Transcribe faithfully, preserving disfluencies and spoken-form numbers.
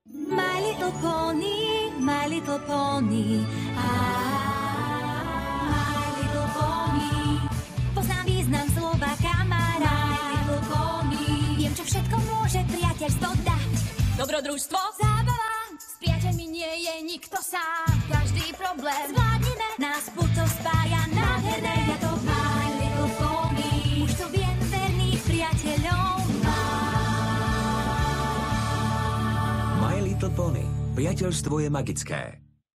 My little pony, my little pony. My little pony. Poznám význam slova kamarát. My little pony. Viem, čo všetko môže priateľstvo dať. Dobrodružstvo, zábava. S priateľmi nie je nikto sám. Každý problém zvládneme. Nás puto spája nádherné. Ja to my little pony. Už to viem, verných priateľov mám. My Little Pony. Priateľstvo je magické.